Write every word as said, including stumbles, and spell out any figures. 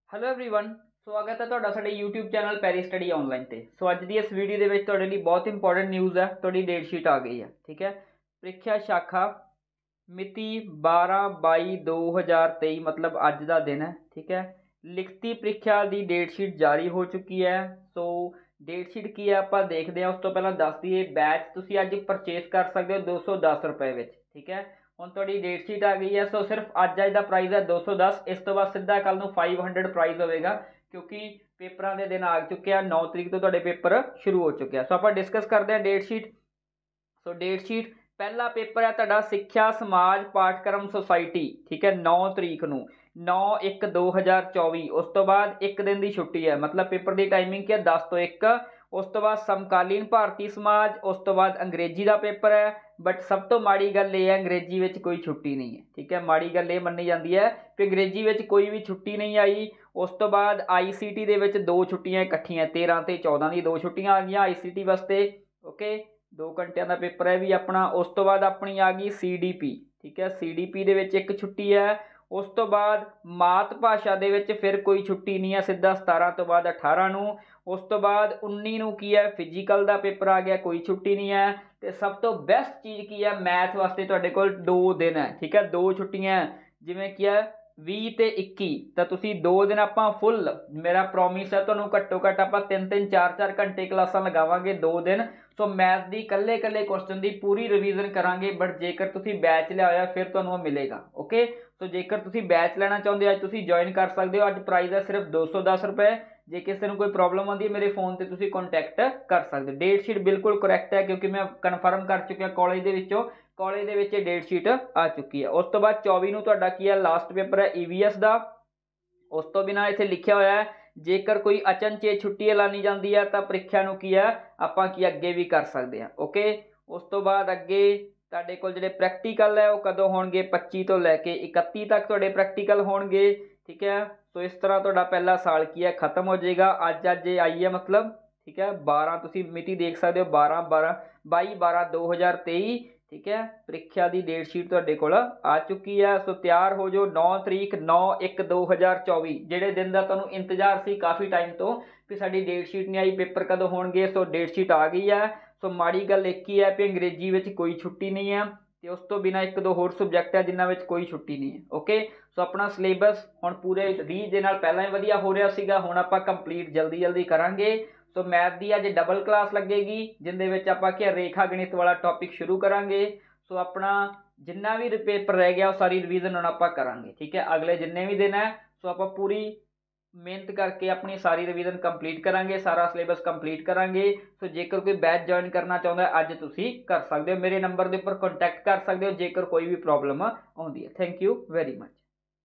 Hello everyone, स्वागत है ਤੁਹਾਡਾ ਸਾਡੇ YouTube channel Perry study online ਤੇ। ਸੋ ਅੱਜ ਦੀ ਇਸ ਵੀਡੀਓ ਦੇ ਵਿੱਚ ਤੁਹਾਡੇ ਲਈ ਬਹੁਤ ਇੰਪੋਰਟੈਂਟ ਨਿਊਜ਼ ਹੈ। ਤੁਹਾਡੀ ਡੇਟ ਸ਼ੀਟ ਆ ਗਈ ਹੈ, ਠੀਕ ਹੈ। ਪ੍ਰੀਖਿਆ ਸ਼ਾਖਾ ਮਿਤੀ बारह बाई दो हज़ार तेईस मतलब ਅੱਜ ਦਾ ਦਿਨ ਹੈ, ठीक है। ਲਿਖਤੀ ਪ੍ਰੀਖਿਆ ਦੀ ਡੇਟ ਸ਼ੀਟ ਜਾਰੀ ਹੋ ਚੁੱਕੀ ਹੈ। ਸੋ ਡੇਟ ਸ਼ੀਟ ਕੀ ਹੈ ਆਪਾਂ ਦੇਖਦੇ ਹਾਂ। ਉਸ ਤੋਂ ਪਹਿਲਾਂ ਦੱਸ ਦਈਏ ਬੈਚ ਤੁਸੀਂ ਅੱਜ ਪਰਚੇਸ ਕਰ ਸਕਦੇ ਹੋ दो सौ दस रुपए ਵਿੱਚ, ठीक है। ਹੁਣ ਤੁਹਾਡੀ ਡੇਟ ਸ਼ੀਟ ਆ ਗਈ ਹੈ। ਸੋ ਸਿਰਫ ਅੱਜ ਅੱਜ ਦਾ ਪ੍ਰਾਈਸ ਹੈ दो सौ दस। ਇਸ ਤੋਂ ਬਾਅਦ ਸਿੱਧਾ ਕੱਲ ਨੂੰ पाँच सौ ਪ੍ਰਾਈਸ ਹੋਵੇਗਾ ਕਿਉਂਕਿ ਪੇਪਰਾਂ ਦੇ ਦਿਨ ਆ ਚੁੱਕੇ ਆ। नौ ਤਰੀਕ ਤੋਂ ਤੁਹਾਡੇ ਪੇਪਰ ਸ਼ੁਰੂ ਹੋ ਚੁੱਕੇ ਆ। ਸੋ ਆਪਾਂ ਡਿਸਕਸ ਕਰਦੇ ਹਾਂ date sheet. So date sheet पहला पेपर है तुहाडा सिक्ख्या समाज पाठक्रम सोसाइटी, ठीक है। नौ तरीक नूं नौ एक दो हज़ार चौबी। उस तो बाद एक दिन की छुट्टी है, मतलब पेपर की टाइमिंग क्या दस तो एक। उस तो बाद समकालीन भारतीय समाज, उस तो बाद अंग्रेजी का पेपर है। बट सब तो माड़ी गल ये है अंग्रेजी में कोई छुट्टी नहीं है, ठीक है। माड़ी गल ये मन्नी जाती है कि अंग्रेजी में कोई भी छुट्टी नहीं आई। उस तो बाद आई सी टी दे विच दो छुट्टियां इकट्ठियां तेरह ते चौदह की दो छुट्टियां आ गई आई सी टी वास्ते, ओके। दो घंटे का पेपर है भी अपना। उस तो बाद अपनी आ गई सी डी पी, ठीक है। सी डी पी दे विच एक छुट्टी है। उस तो बाद मात भाषा दे विच फिर कोई छुट्टी नहीं है, सीधा सतारह तो बाद अठारह नूं। उस तो बाद उन्नी नूं की है फिजिकल का पेपर आ गया, कोई छुट्टी नहीं है। तो सब तो बेस्ट चीज़ की है मैथ वास्ते तुहाडे कोल दो दिन है, ठीक है। दो छुट्टियां जिवें की है ਵੀਹ ਤੇ ਇੱਕੀ ਤਾਂ ਤੁਸੀਂ ਦੋ ਦਿਨ ਆਪਾਂ ਫੁੱਲ, ਮੇਰਾ ਪ੍ਰੋਮਿਸ ਹੈ ਤੁਹਾਨੂੰ ਘੱਟੋ ਘੱਟ ਆਪਾਂ ਤਿੰਨ ਤਿੰਨ ਚਾਰ ਚਾਰ ਘੰਟੇ ਕਲਾਸਾਂ ਲਗਾਵਾਂਗੇ ਦੋ ਦਿਨ। ਸੋ ਮੈਥ ਦੀ ਇਕੱਲੇ ਇਕੱਲੇ ਕੁਐਸਚਨ ਦੀ ਪੂਰੀ ਰਿਵੀਜ਼ਨ ਕਰਾਂਗੇ। ਬਟ ਜੇਕਰ ਤੁਸੀਂ ਬੈਚ ਲਿਆ ਹੋਇਆ ਫਿਰ ਤੁਹਾਨੂੰ ਉਹ ਮਿਲੇਗਾ, ਓਕੇ। ਸੋ ਜੇਕਰ ਤੁਸੀਂ ਬੈਚ ਲੈਣਾ ਚਾਹੁੰਦੇ ਹੋ ਅੱਜ ਤੁਸੀਂ ਜੁਆਇਨ ਕਰ ਸਕਦੇ ਹੋ। ਅੱਜ ਪ੍ਰਾਈਸ ਹੈ ਸਿਰਫ दो सौ दस रुपए। ਜੇ ਕਿਸੇ ਨੂੰ ਕੋਈ ਪ੍ਰੋਬਲਮ ਆਉਂਦੀ ਹੈ ਮੇਰੇ ਫੋਨ ਤੇ ਤੁਸੀਂ ਕੰਟੈਕਟ ਕਰ ਸਕਦੇ ਹੋ। ਡੇਟ ਸ਼ੀਟ ਬਿਲਕੁਲ ਕਰੈਕਟ ਹੈ ਕਿਉਂਕਿ ਮੈਂ ਕਨਫਰਮ ਕਰ ਚੁੱਕਿਆ ਕਾਲਜ ਦੇ ਵਿੱਚੋਂ, ਕਾਲਜ ਦੇ ਵਿੱਚ ਡੇਟ ਸ਼ੀਟ ਆ ਚੁੱਕੀ ਹੈ। ਉਸ ਤੋਂ ਬਾਅਦ चौबीस ਨੂੰ ਤੁਹਾਡਾ ਕੀ ਹੈ ਲਾਸਟ ਪੇਪਰ ਹੈ ਈ ਵੀ ਐਸ ਦਾ। ਉਸ ਤੋਂ ਬਿਨਾਂ ਇੱਥੇ ਲਿਖਿਆ ਹੋਇਆ ਹੈ ਜੇਕਰ ਕੋਈ ਅਚਨਚੇਤ ਛੁੱਟੀ ਐਲਾਨੀ ਜਾਂਦੀ ਹੈ ਤਾਂ ਪ੍ਰੀਖਿਆ ਨੂੰ ਕੀ ਹੈ ਆਪਾਂ ਕੀ ਅੱਗੇ ਵੀ ਕਰ ਸਕਦੇ ਹਾਂ, ਓਕੇ। ਉਸ ਤੋਂ ਬਾਅਦ ਅੱਗੇ ਤੁਹਾਡੇ ਕੋਲ ਜਿਹੜੇ ਪ੍ਰੈਕਟੀਕਲ ਹੈ ਉਹ ਕਦੋਂ ਹੋਣਗੇ पच्चीस ਤੋਂ ਲੈ ਕੇ इकतीस ਤੱਕ ਤੁਹਾਡੇ ਪ੍ਰੈਕਟੀਕਲ ਹੋਣਗੇ, ठीक है। सो इस तरह ਤੁਹਾਡਾ ਪਹਿਲਾ ਸਾਲ ਕੀ ਹੈ ਖਤਮ ਹੋ ਜਾਏਗਾ। ਅੱਜ ਅੱਜ ਇਹ ਆਈ ਹੈ मतलब, ठीक है। बारह ਤੁਸੀਂ ਮਿਤੀ ਦੇਖ ਸਕਦੇ ਹੋ बारह बारह बाई बारह दो हज़ार तेईस, ठीक है। ਪ੍ਰੀਖਿਆ ਦੀ ਡੇਟ ਸ਼ੀਟ ਤੁਹਾਡੇ ਕੋਲ ਆ ਚੁੱਕੀ ਹੈ। ਸੋ ਤਿਆਰ ਹੋ ਜਾਓ। नौ ਤਰੀਕ नौ एक दो हज़ार चौबीस ਜਿਹੜੇ ਦਿਨ ਦਾ ਤੁਹਾਨੂੰ ਇੰਤਜ਼ਾਰ ਸੀ ਕਾਫੀ ਟਾਈਮ ਤੋਂ ਕਿ ਸਾਡੀ ਡੇਟ ਸ਼ੀਟ ਨਹੀਂ ਆਈ, ਪੇਪਰ ਕਦੋਂ ਹੋਣਗੇ। ਸੋ ਡੇਟ ਸ਼ੀਟ ਆ ਗਈ ਹੈ। ਸੋ ਮਾੜੀ ਗੱਲ ਇੱਕ ਹੀ ਹੈ ਕਿ ਅੰਗਰੇਜ਼ੀ ਵਿੱਚ ਕੋਈ ਛੁੱਟੀ ਨਹੀਂ ਹੈ ਤੇ ਉਸ ਤੋਂ ਬਿਨਾਂ ਇੱਕ ਦੋ ਹੋਰ ਸਬਜੈਕਟ ਹੈ ਜਿਨ੍ਹਾਂ ਵਿੱਚ ਕੋਈ ਛੁੱਟੀ ਨਹੀਂ ਹੈ, ਓਕੇ। ਸੋ ਆਪਣਾ ਸਿਲੇਬਸ ਹੁਣ ਪੂਰੇ ਰੀਝ ਦੇ ਨਾਲ ਪਹਿਲਾਂ ਹੀ ਵਧੀਆ ਹੋ ਰਿਹਾ ਸੀਗਾ, ਹੁਣ ਆਪਾਂ ਕੰਪਲੀਟ ਜਲਦੀ ਜਲਦੀ ਕਰਾਂਗੇ। ਸੋ ਮੈਥ ਦੀ ਅੱਜ ਡਬਲ ਕਲਾਸ ਲੱਗੇਗੀ ਜਿੰਦੇ ਵਿੱਚ ਆਪਾਂ ਕੀ ਰੇਖਾ ਗਣਿਤ ਵਾਲਾ ਟੌਪਿਕ ਸ਼ੁਰੂ ਕਰਾਂਗੇ। ਸੋ ਆਪਣਾ ਜਿੰਨਾ ਵੀ ਪੇਪਰ ਰਹਿ ਗਿਆ ਉਹ ਸਾਰੀ ਰਿਵੀਜ਼ਨ ਹੁਣ ਆਪਾਂ ਕਰਾਂਗੇ, ਠੀਕ ਹੈ। ਅਗਲੇ ਜਿੰਨੇ ਵੀ ਦਿਨ ਹੈ ਸੋ ਆਪਾਂ ਪੂਰੀ ਮਿਹਨਤ ਕਰਕੇ ਆਪਣੀ ਸਾਰੀ ਰਿਵੀਜ਼ਨ ਕੰਪਲੀਟ ਕਰਾਂਗੇ, ਸਾਰਾ ਸਿਲੇਬਸ ਕੰਪਲੀਟ ਕਰਾਂਗੇ। ਸੋ ਜੇਕਰ ਕੋਈ ਬੈਚ ਜੁਆਇਨ ਕਰਨਾ ਚਾਹੁੰਦਾ ਅੱਜ ਤੁਸੀਂ ਕਰ ਸਕਦੇ ਹੋ। ਮੇਰੇ ਨੰਬਰ ਦੇ ਉੱਪਰ ਕੰਟੈਕਟ ਕਰ ਸਕਦੇ ਹੋ ਜੇਕਰ ਕੋਈ ਵੀ ਪ੍ਰੋਬਲਮ ਆਉਂਦੀ ਹੈ। Thank you very much.